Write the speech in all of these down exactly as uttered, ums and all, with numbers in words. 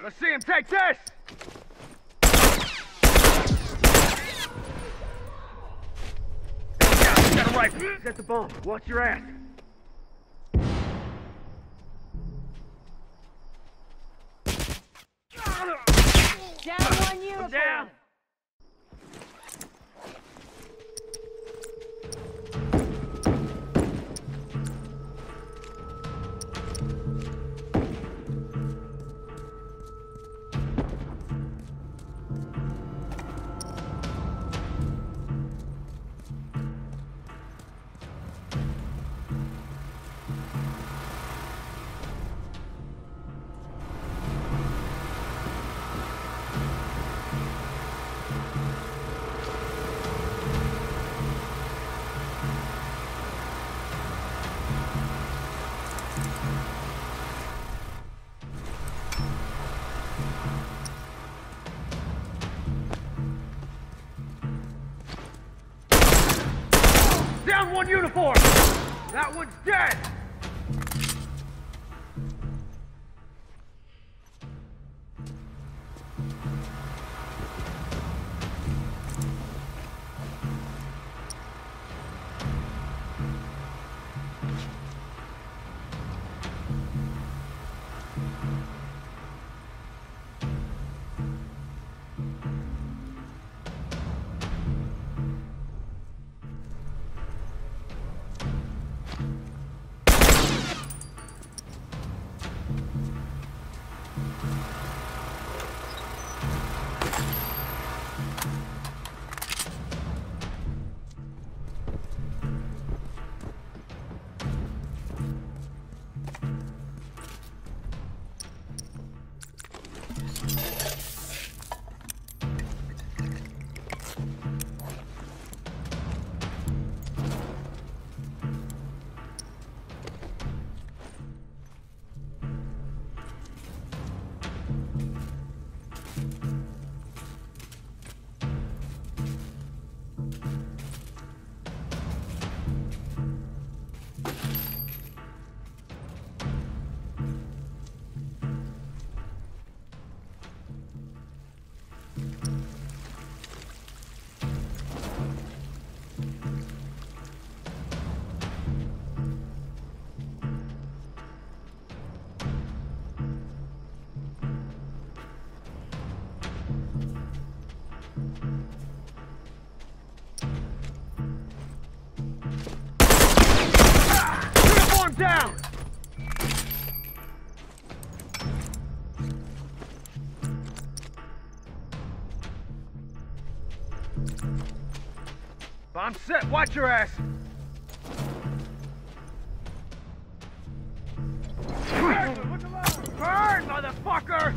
Let's see him take this! He's got a rifle. He's at the bomb. Watch your ass. Down one uniform. I'm down. Down one uniform! That one's dead! Down! Bomb set, watch your ass! Burn, motherfucker!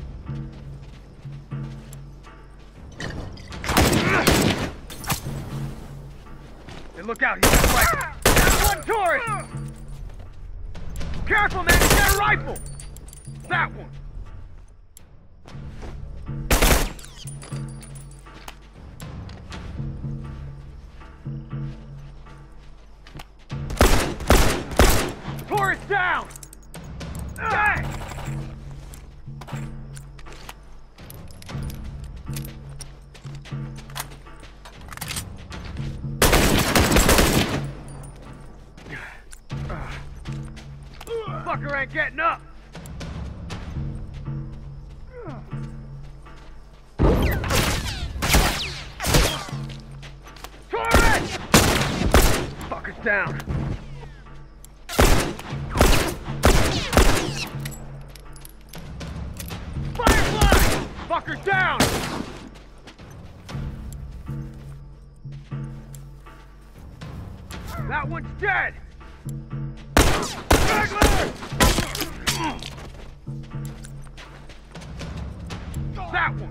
Hey, look out, he's got a rifle! There's one tourist! Careful, man! He's got a rifle! That one! Tourist down! Dang! Fucker ain't getting up! Tourist! Fucker's down! Firefly! Fucker's down! That one's dead! Straggler! That one!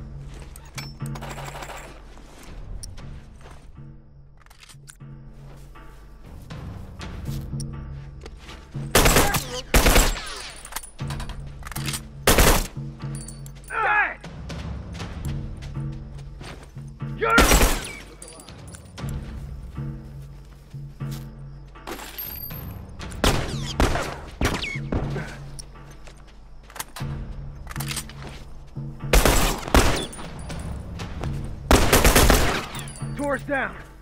Dead! You're... Uniform's down.